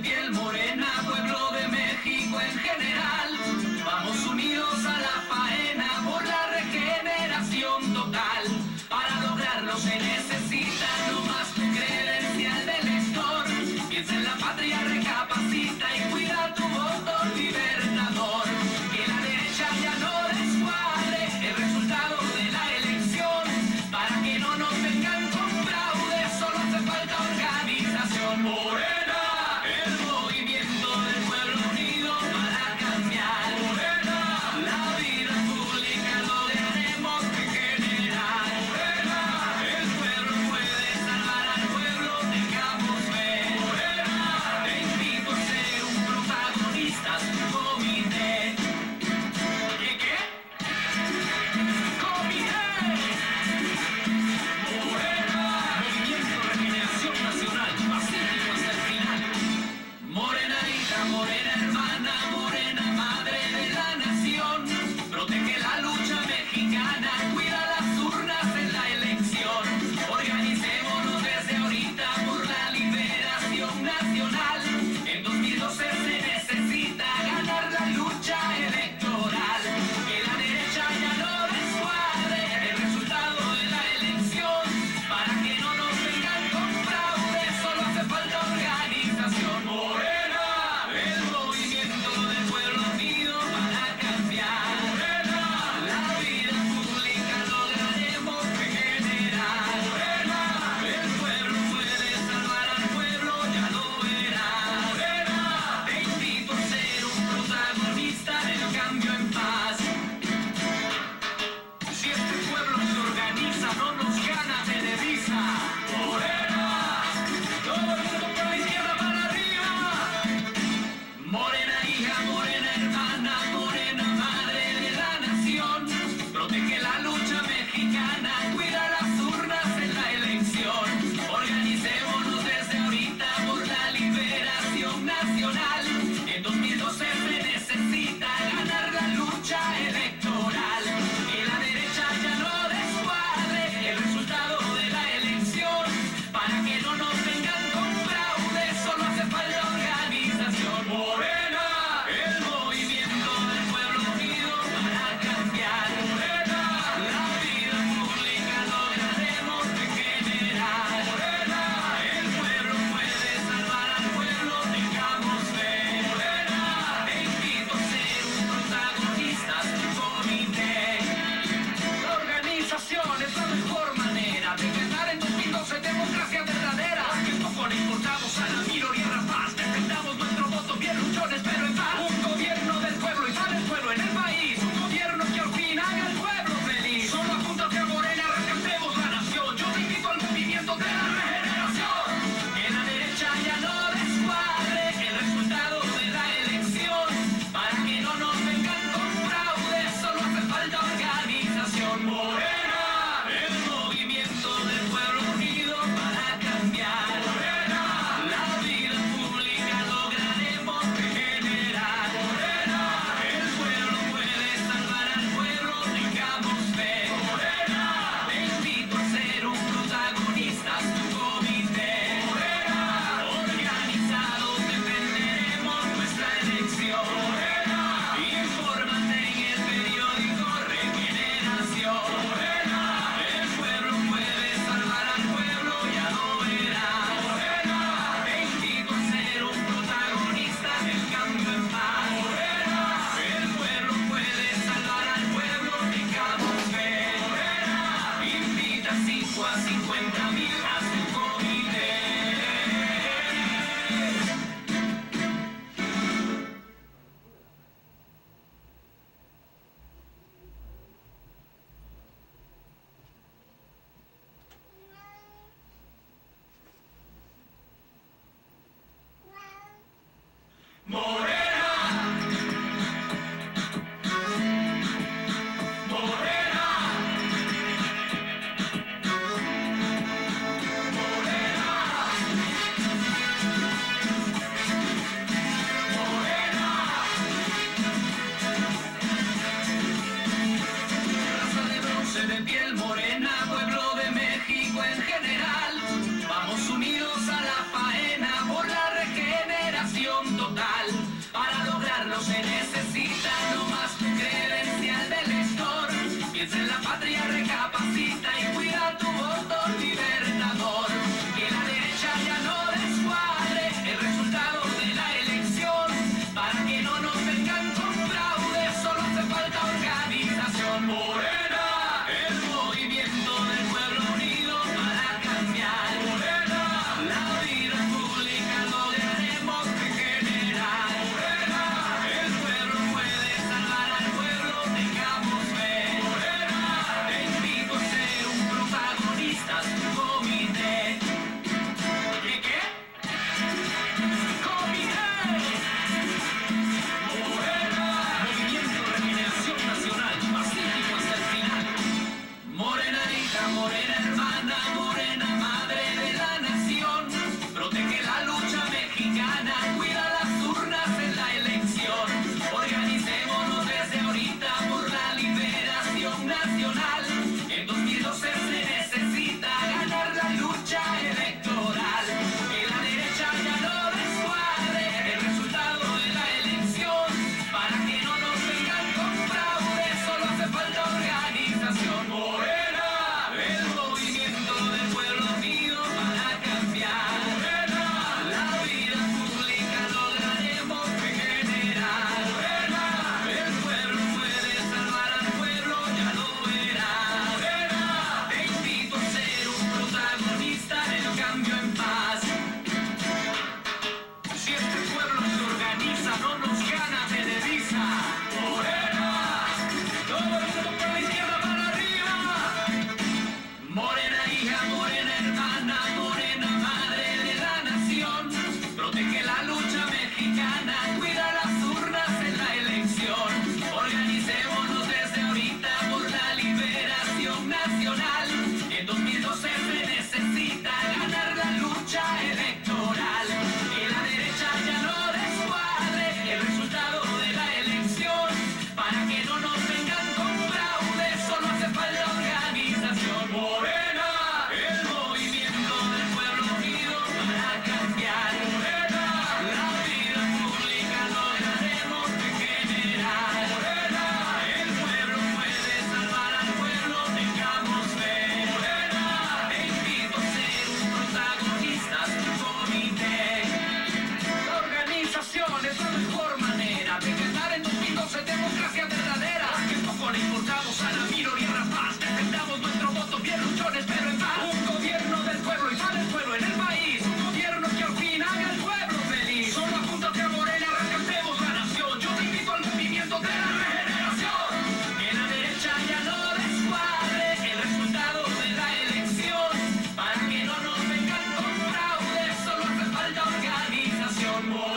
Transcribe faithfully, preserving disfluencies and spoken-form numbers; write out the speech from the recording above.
piel morena, pueblo de México en general. Vamos unidos a la faena por la regeneración total. Para lograrlo se necesita no más credencial de elector. Piensa en la patria, recapacita y cuida tu voto libertador. Que la derecha ya no descuadre el resultado de la elección. Para que no nos vengan con fraude, solo hace falta organización. Morena, el movimiento del pueblo unido para cambiar. Morena, la vida pública lograremos regenerar. Morena, el pueblo puede salvar al pueblo, tengamos fe. Morena, te invito a ser un protagonista, su comité. ¿Qué qué? ¡Comité! Morena, Movimiento de Regeneración Nacional, pacífico hasta el final. regeneración.